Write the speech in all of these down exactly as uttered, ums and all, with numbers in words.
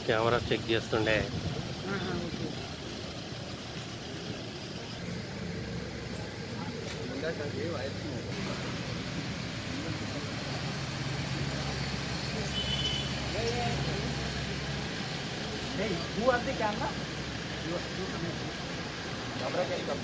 Camera check చేస్తుండే Hey, who are the camera? You are you coming. Camera can come.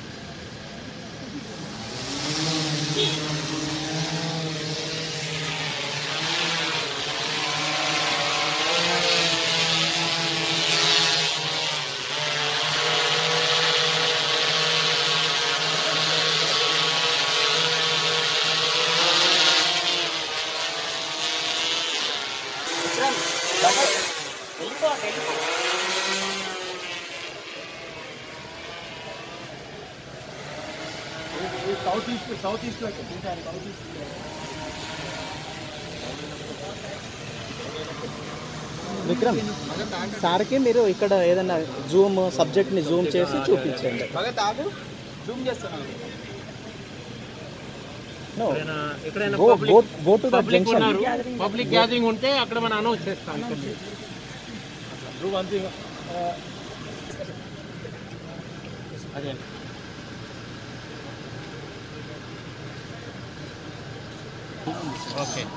South east, south east like south east. Vikram సార్కి మీరు ఇక్కడ ఏదైనా Zoom సబ్జెక్ట్ని Zoom చేసి చూపించండి. జూమ్ చేస్తాను. Go to the junction. Public gathering ఉంటే అక్కడ మనం అనౌన్స్ చేస్తాం. అదే okay.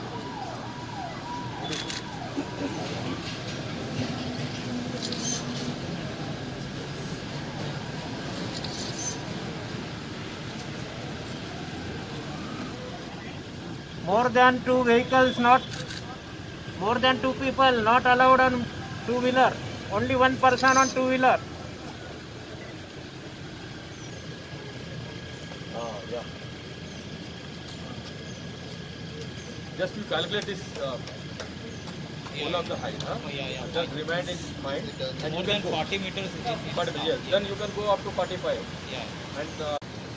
More than two vehicles, not more than two people, not allowed on two wheeler. Only one person on two wheeler. Ah, yeah. Just you calculate this uh, whole of the height, huh? Oh, yeah, yeah. Just remind in mind. And more than forty meters. But yes, then you can go up to forty-five. Yeah. And uh,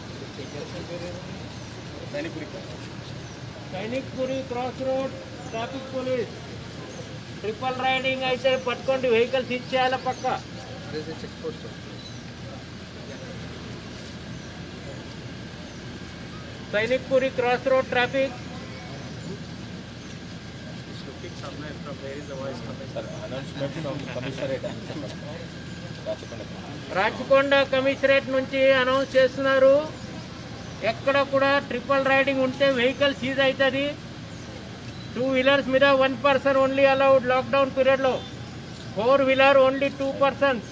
Sainikpuri crossroad, traffic police. Triple riding అయితే పట్టుకోండి, vehicles ఇచ్చేయాల పక్క. Check post. Sainikpuri crossroad traffic. Rachakonda commissionerate నుంచి announce చేస్తున్నారు. ఎక్కడ కూడా triple riding ఉంటే vehicle seize అవుతుంది. టూ వీలర్స్ మీద one person only allowed lockdown పీరియడ్లో. Four wheeler only two persons.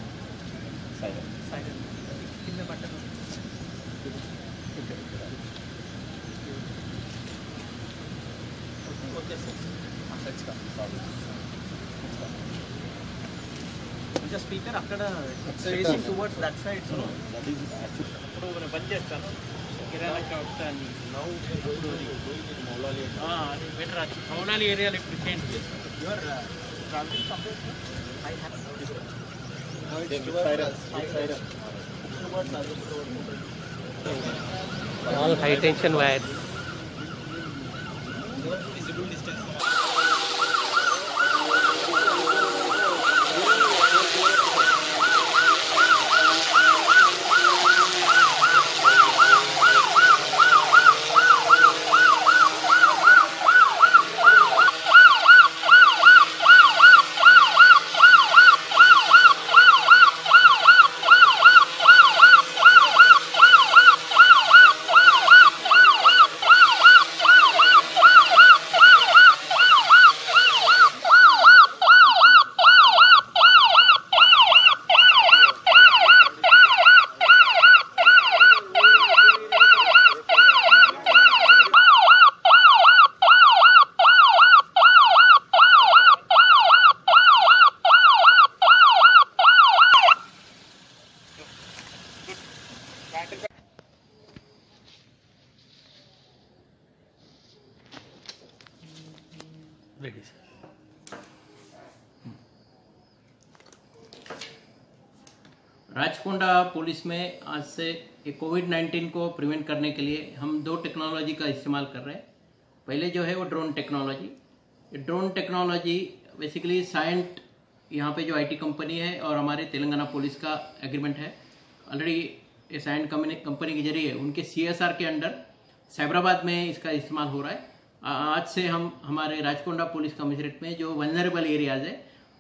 Speaker అక్కడ ఫేసింగ్ టువర్డ్స్ దట్ సైడ్. ఇప్పుడు బంద్ చేస్తాను. కిరాణా షాప్స్ అని అది బెటర్. మౌలాలి ఏరియాలో ఇప్పుడు చేంజ్ చేస్తాను. Your travelling complete. I have all high tension wire. Visible distance. Rachakonda police में आज से ये कोविड नाइन्टीन को प्रिवेंट करने के लिए हम दो टेक्नोलॉजी का इस्तेमाल कर रहे हैं. पहले जो है वो ड्रोन टेक्नोलॉजी. ये ड्रोन टेक्नोलॉजी बेसिकली साइंट यहाँ पे जो आईटी कंपनी है और हमारे तेलंगाना पुलिस का एग्रीमेंट है. ऑलरेडी ये साइंट कंपनी के जरिए उनके सीएसआर के अंडर साइबराबाद में इसका इस्तेमाल हो रहा है. आज से हम हमारे राचकोंडा पुलिस कमिश्नरेट में जो वल्नरेबल एरियाज़ है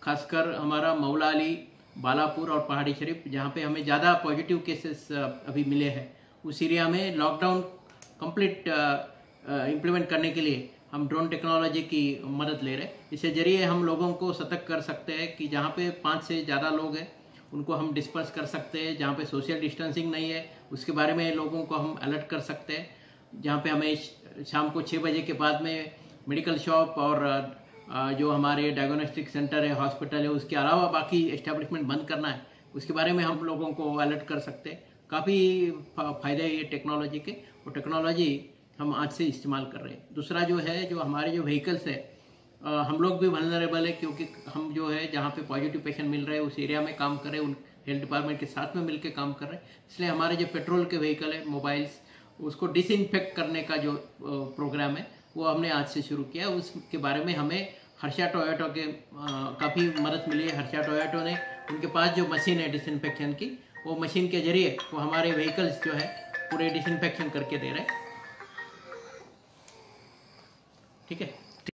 खासकर हमारा मौलाली, बालापुर और पहाड़ीशरीफ, जहाँ पे हमें ज़्यादा पॉजिटिव केसेस अभी मिले हैं, उस एरिया में लॉकडाउन कंप्लीट इम्प्लीमेंट करने के लिए हम ड्रोन टेक्नोलॉजी की मदद ले रहे हैं। इसके जरिए हम लोगों को सतर्क कर सकते हैं कि जहाँ पे पाँच से ज़्यादा लोग हैं उनको हम डिस्पर्स कर सकते हैं। जहाँ पे सोशल डिस्टेंसिंग नहीं है उसके बारे में लोगों को हम अलर्ट कर सकते हैं। जहाँ पे हमें शाम को छः बजे के बाद में मेडिकल शॉप और जो हमारे डायग्नोस्टिक सेंटर है, हॉस्पिटल है, उसके अलावा बाकी एस्टेब्लिशमेंट बंद करना है, उसके बारे में हम लोगों को अलर्ट कर सकते हैं। काफ़ी फ़ायदे ये टेक्नोलॉजी के, वो टेक्नोलॉजी हम आज से इस्तेमाल कर रहे हैं। दूसरा जो है, जो हमारे जो व्हीकल्स है, हम लोग भी वल्नरेबल है क्योंकि हम जो है जहाँ पे पॉजिटिव पेशेंट मिल रहे हैं उस एरिया में काम कर रहे हैं, उन हेल्थ डिपार्टमेंट के साथ में मिलकर काम कर रहे हैं। इसलिए हमारे जो पेट्रोल के व्हीकल है, मोबाइल्स, उसको डिसइंफेक्ट करने का जो प्रोग्राम है वो हमने आज से शुरू किया। उसके बारे में हमें हर्षा टोयोटो के काफ़ी मदद मिली है। हर्षा टोयोटो ने, उनके पास जो मशीन है डिसइंफेक्शन की, वो मशीन के जरिए वो हमारे व्हीकल्स जो है पूरे डिसइंफेक्शन करके दे रहे हैं। ठीक है।